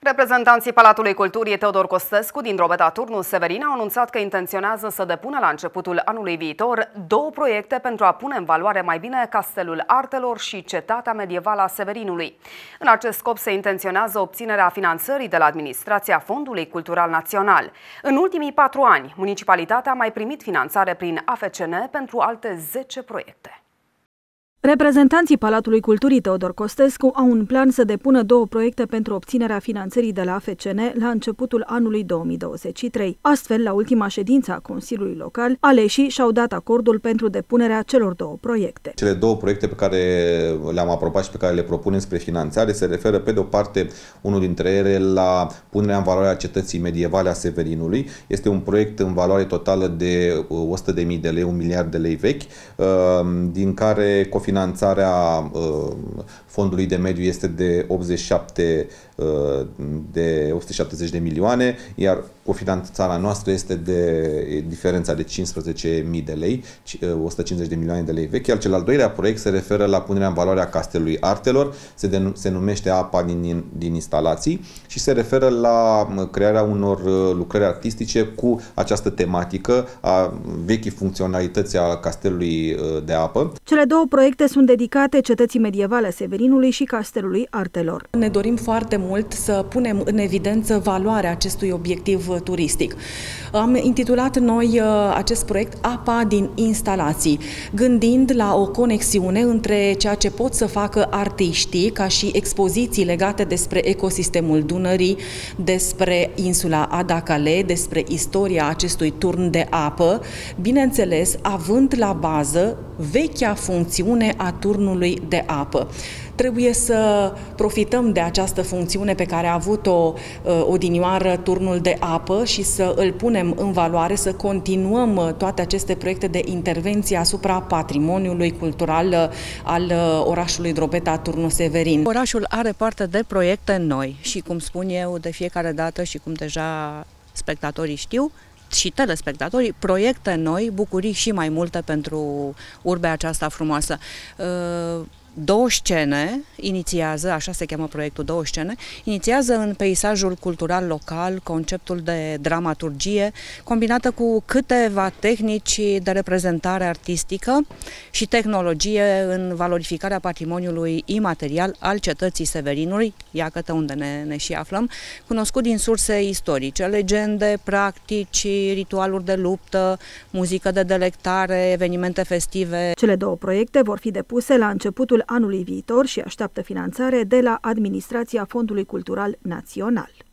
Reprezentanții Palatului Culturii Teodor Costescu din Drobeta Turnul Severin au anunțat că intenționează să depună la începutul anului viitor două proiecte pentru a pune în valoare mai bine Castelul Artelor și Cetatea Medievală a Severinului. În acest scop se intenționează obținerea finanțării de la Administrația Fondului Cultural Național. În ultimii 4 ani, municipalitatea a mai primit finanțare prin AFCN pentru alte 10 proiecte. Reprezentanții Palatului Culturii Teodor Costescu au un plan să depună două proiecte pentru obținerea finanțării de la AFCN la începutul anului 2023. Astfel, la ultima ședință a Consiliului Local, aleșii și-au dat acordul pentru depunerea celor două proiecte. Cele două proiecte pe care le-am aprobat și pe care le propunem spre finanțare se referă, pe de o parte, unul dintre ele la punerea în valoare a Cetății Medievale a Severinului. Este un proiect în valoare totală de 100.000 de lei, 1 miliard de lei vechi, din care cofinanțarea fondului de mediu este de 170 de milioane, iar cofinanțarea noastră este de diferența de 15.000 de lei, 150 de milioane de lei vechi, iar cel al doilea proiect se referă la punerea în valoare a Castelului Artelor, se numește Apa din instalații și se referă la crearea unor lucrări artistice cu această tematică a vechii funcționalități a Castelului de apă. Cele două proiecte sunt dedicate Cetății Medievale a Severinului și Castelului Artelor. Ne dorim foarte mult să punem în evidență valoarea acestui obiectiv turistic. Am intitulat noi acest proiect Apa din instalații, gândind la o conexiune între ceea ce pot să facă artiștii, ca și expoziții legate despre ecosistemul Dunării, despre insula Adacale, despre istoria acestui turn de apă, bineînțeles având la bază vechea funcțiune a turnului de apă. Trebuie să profităm de această funcțiune pe care a avut-o odinioară turnul de apă și să îl punem în valoare, să continuăm toate aceste proiecte de intervenție asupra patrimoniului cultural al orașului Drobeta Turnul Severin. Orașul are parte de proiecte noi și, cum spun eu de fiecare dată și cum deja spectatorii știu, și telespectatorii, proiecte noi, bucurii și mai multe pentru urbea aceasta frumoasă. Două scene inițiază, așa se cheamă proiectul, Două scene, inițiază în peisajul cultural local conceptul de dramaturgie combinată cu câteva tehnici de reprezentare artistică și tehnologie în valorificarea patrimoniului imaterial al cetății Severinului, iată unde ne și aflăm, cunoscut din surse istorice, legende, practici, ritualuri de luptă, muzică de delectare, evenimente festive. Cele două proiecte vor fi depuse la începutul anului viitor și așteaptă finanțare de la Administrația Fondului Cultural Național.